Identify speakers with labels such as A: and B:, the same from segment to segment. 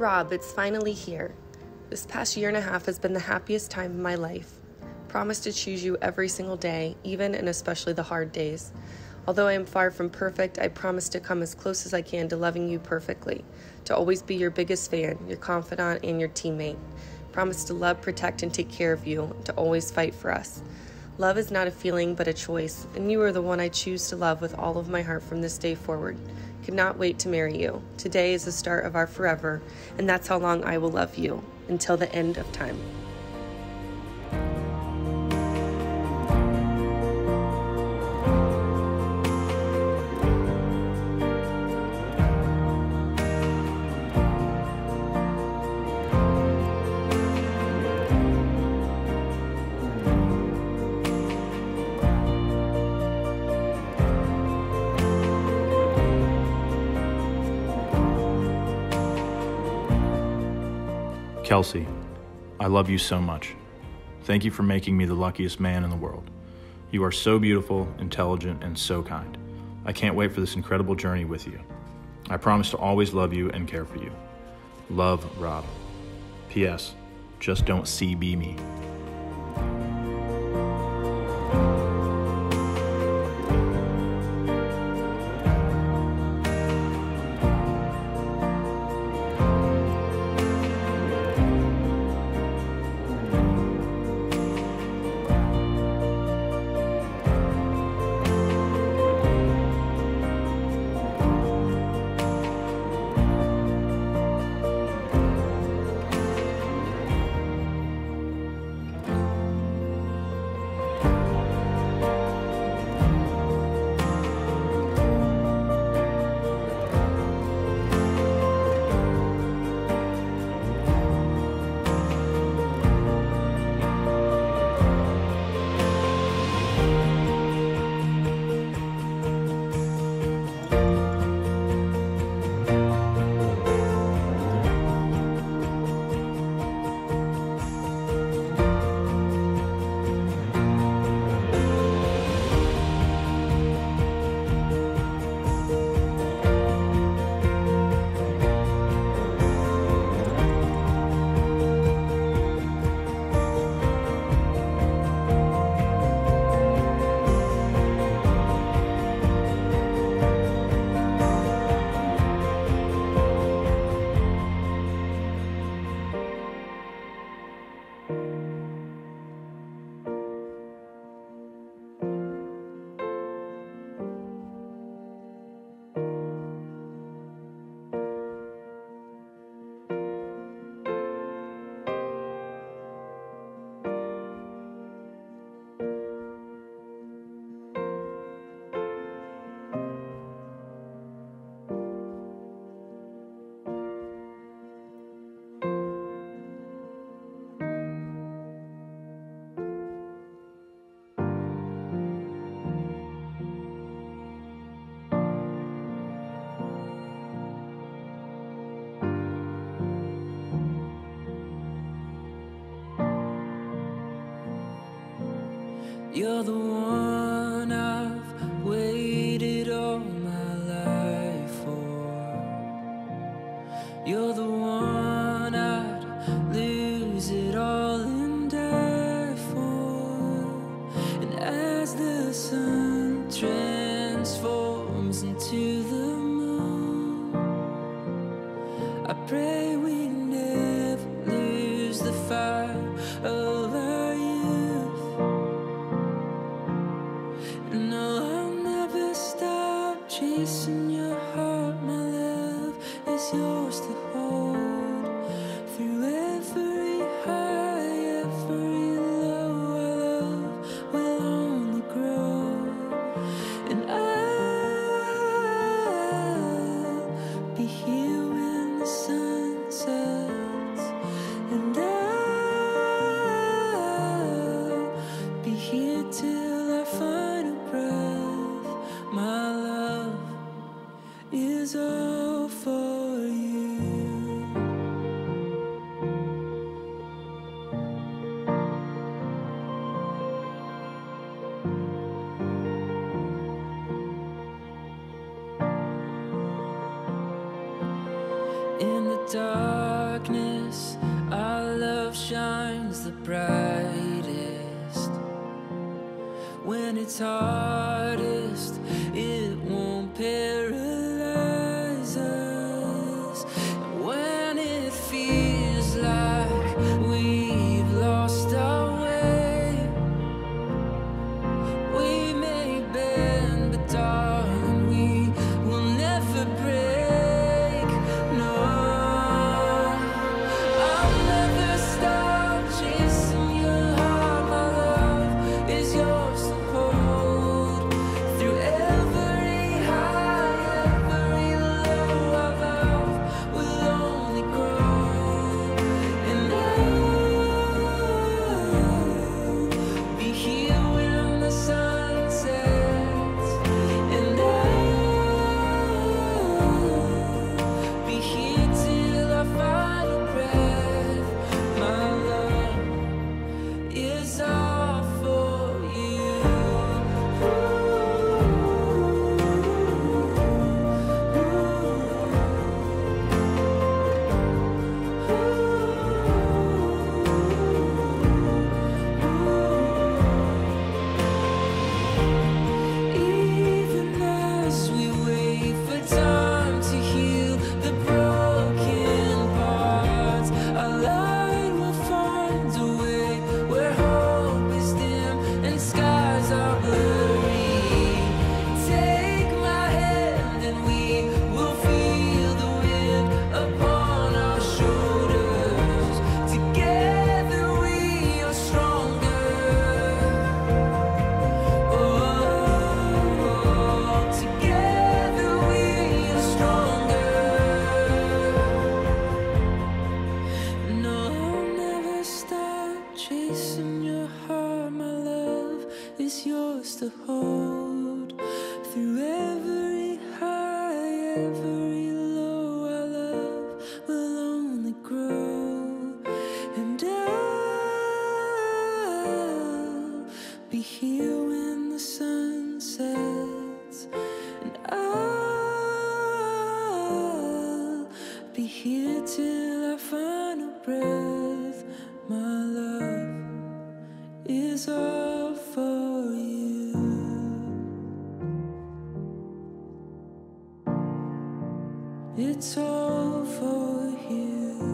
A: Rob, it's finally here. This past year and a half has been the happiest time of my life. Promise to choose you every single day, even and especially the hard days. Although I am far from perfect, I promise to come as close as I can to loving you perfectly, to always be your biggest fan, your confidant, and your teammate. Promise to love, protect, and take care of you, to always fight for us. Love is not a feeling, but a choice, and you are the one I choose to love with all of my heart from this day forward. Could not wait to marry you. Today is the start of our forever, and that's how long I will love you, until the end of time.
B: Kelsey, I love you so much. Thank you for making me the luckiest man in the world. You are so beautiful, intelligent, and so kind. I can't wait for this incredible journey with you. I promise to always love you and care for you. Love, Rob. P.S. Just don't CB me.
C: You're the one I've waited all my life for. You're the one I'd lose it all and die for. And as the sun transforms into the moon, I pray we never lose the fire of our youth. No, I'll never stop chasing your heart. My love is yours to hold. Through every high, every low, our love will only grow. And I'll be here when the sun sets. And I'll be here till our final breath. My love is all for you. In the dark brightest. When it's hardest, it won't paralyze us. And when it feels like we've lost our way, we may bend, but darling, we will never break. No, I'll never stop chasing your heart. My love is yours to hold. Through every high, every low, our love will only grow. And I'll be here when the sun sets. And I'll be here till our final breath. My love is all for you. Even as we wait for time to heal the broken parts, our light will find a way where hope is dim and skies are blurry. Take my hand and we will feel the wind upon our shoulders. Together we are stronger. Oh, together we are stronger. No, I'll never stop chasing your heart. My love is yours to hold. Through every high, every low, our love will only grow. And I'll be here when the sun sets. And I'll be here till our final breath. My love is all for you. It's all for you.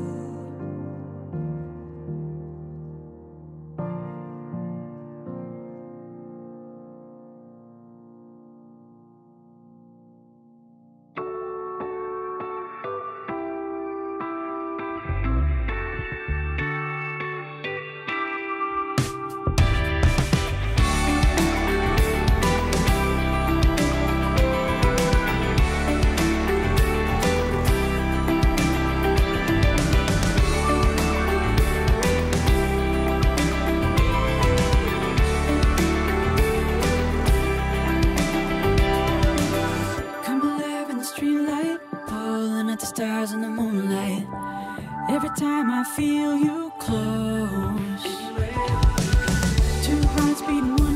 C: Come alive in the streetlight, pulling at the stars in the moonlight. Every time I feel you close, two hearts beating one.